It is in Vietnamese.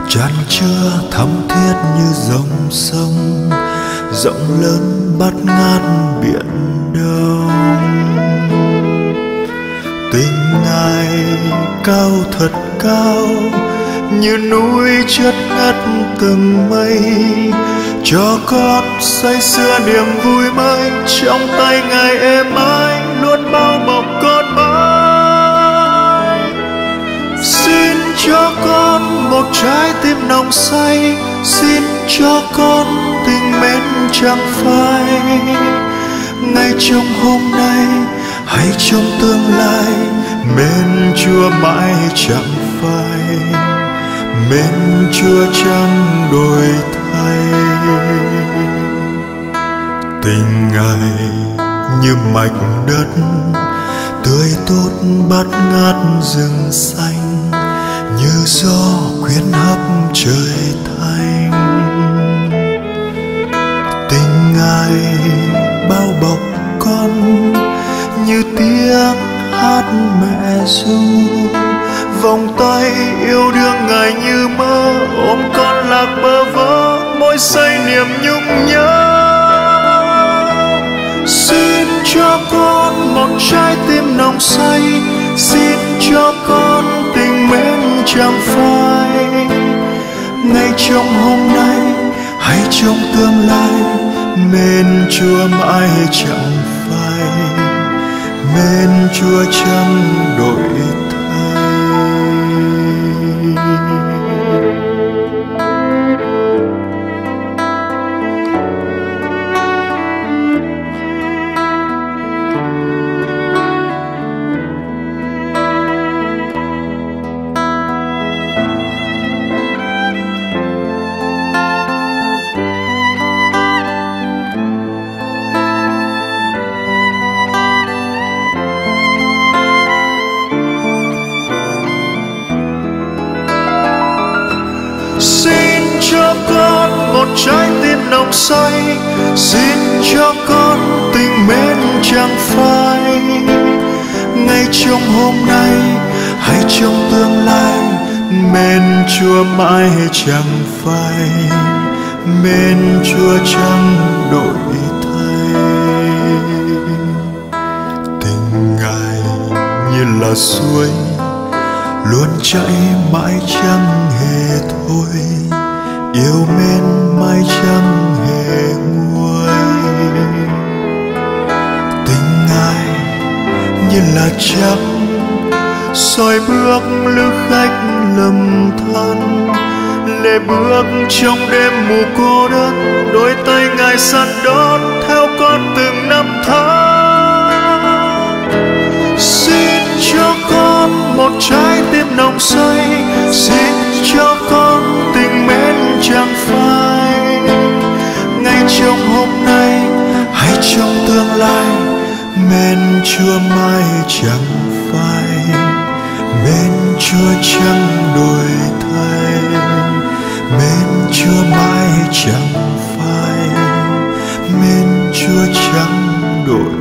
Chan chứa thắm thiết như dòng sông, rộng lớn bát ngát biển đông. Tình Ngài cao thật cao, như núi chất ngất từng mây, cho con say sưa niềm vui mới. Trong tay Ngài êm ái luôn bao bọc con mãi. Xin cho con một trái tim nồng say, xin cho con tình mến chẳng phai. Ngay trong hôm nay hay trong tương lai, mến Chúa mãi chẳng phai, mến Chúa chẳng đổi thay. Tình Ngài như mạch đất tươi tốt bát ngát rừng xanh, như gió khuyến hấp trời thanh. Tình Ngài bao bọc con như tiếng hát mẹ ru, vòng tay yêu đương Ngài như mơ, ôm con lạc bơ vơ, môi say niềm nhung nhớ. Xin cho con một trái tim nồng say, xin cho con tình mến chẳng phai. Ngay trong hôm nay hay trong tương lai, mến Chúa mãi chẳng phai, mến Chúa chẳng đổi thay. Xin cho con một trái tim nồng say, xin cho con tình mến chẳng phai. Ngay trong hôm nay hay trong tương lai, mến Chúa mãi chẳng phai, mến Chúa chẳng đổi thay. Tình Ngài như là suối luôn chảy mãi chẳng hề thôi, yêu mến mãi chẳng hề nguôi. Tình Ngài như là trăng soi bước lữ khách lầm than, lê bước trong đêm mù cô đơn, đôi tay Ngài săn đón theo con từng năm tháng. Xin cho con một trái tim nồng say, xin cho con tình mến chẳng phai. Ngay trong hôm nay hay trong tương lai, mến Chúa mãi chẳng phai, mến Chúa chẳng đổi thay, mến Chúa mãi chẳng phai, mến Chúa chẳng đổi